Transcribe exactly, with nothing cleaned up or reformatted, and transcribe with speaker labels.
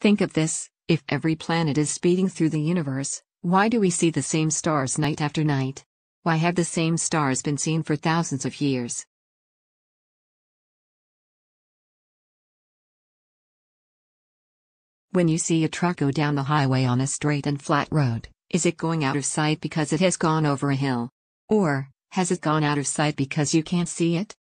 Speaker 1: Think of this, if every planet is speeding through the universe, why do we see the same stars night after night? Why have the same stars been seen for thousands of years? When you see a truck go down the highway on a straight and flat road, is it going out of sight because it has gone over a hill? Or, has it gone out of sight because you can't see it?